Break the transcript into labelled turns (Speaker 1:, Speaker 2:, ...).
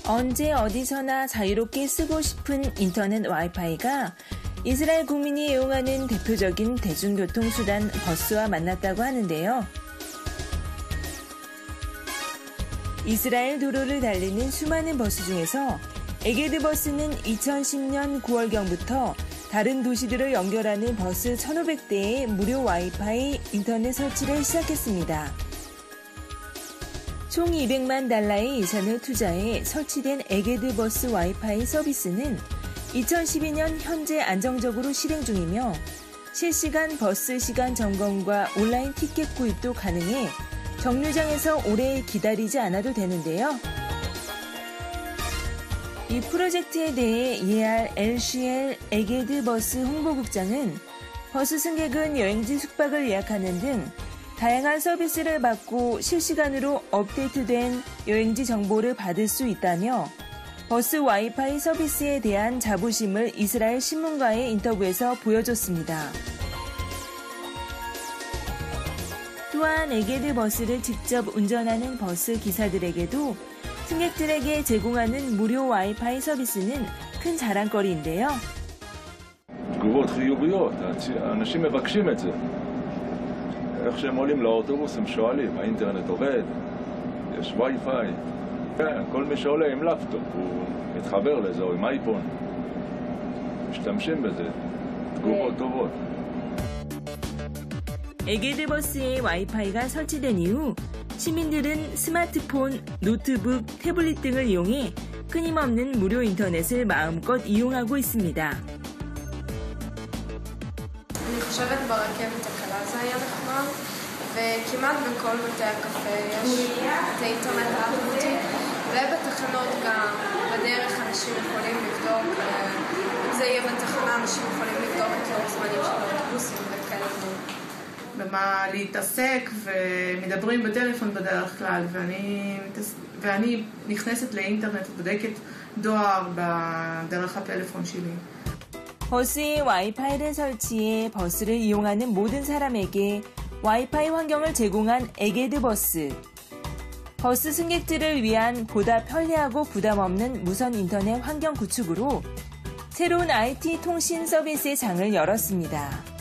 Speaker 1: 언제 어디서나 자유롭게 쓰고 싶은 인터넷 와이파이가 이스라엘 국민이 이용하는 대표적인 대중교통수단 버스와 만났다고 하는데요. 이스라엘 도로를 달리는 수많은 버스 중에서 에게드 버스는 2010년 9월경부터 다른 도시들을 연결하는 버스 1,500대의 무료 와이파이 인터넷 설치를 시작했습니다. 총 200만 달러의 예산을 투자해 설치된 에게드 버스 와이파이 서비스는 2012년 현재 안정적으로 실행 중이며 실시간 버스 시간 점검과 온라인 티켓 구입도 가능해 정류장에서 오래 기다리지 않아도 되는데요. 이 프로젝트에 대해 예알 LCL 에게드 버스 홍보국장은 버스 승객은 여행지 숙박을 예약하는 등 다양한 서비스를 받고 실시간으로 업데이트된 여행지 정보를 받을 수 있다며 버스 와이파이 서비스에 대한 자부심을 이스라엘 신문과의 인터뷰에서 보여줬습니다. 또한 에게드 버스를 직접 운전하는 버스 기사들에게도 승객들에게 제공하는 무료 와이파이 서비스는 큰 자랑거리인데요.
Speaker 2: תגובות חיוביות, אנשים מבקשים את זה. איך שהם עולים לאוטובוס הם שואלים, האינטרנט עובד? יש וי-פיי? כן, כל מי שעולה עם לפטופ הוא מתחבר לזה או עם אייפון. משתמשים בזה. תגובות טובות.
Speaker 1: 에게드 버스에 와이파이가 설치된 이후 시민들은 스마트폰, 노트북, 태블릿 등을 이용해 끊임없는 무료 인터넷을 마음껏 이용하고 있습니다.
Speaker 3: אני חושבת ברכבת הקלה זה היה נחמד, וכמעט בכל בתי הקפה יש את האינטרנט האלחוטי, ובתחנות גם בדרך אנשים יכולים לבדוק, אם זה יהיה בתחנה אנשים יכולים לבדוק את לוח זמנים של האוטובוסים וכאלה.
Speaker 4: במה להתעסק ומדברים בטלפון בדרך כלל, ואני נכנסת לאינטרנט ובודקת דואר בדרך הפלאפון שלי.
Speaker 1: 버스에 와이파이를 설치해 버스를 이용하는 모든 사람에게 와이파이 환경을 제공한 에게드 버스. 버스 승객들을 위한 보다 편리하고 부담 없는 무선 인터넷 환경 구축으로 새로운 IT 통신 서비스의 장을 열었습니다.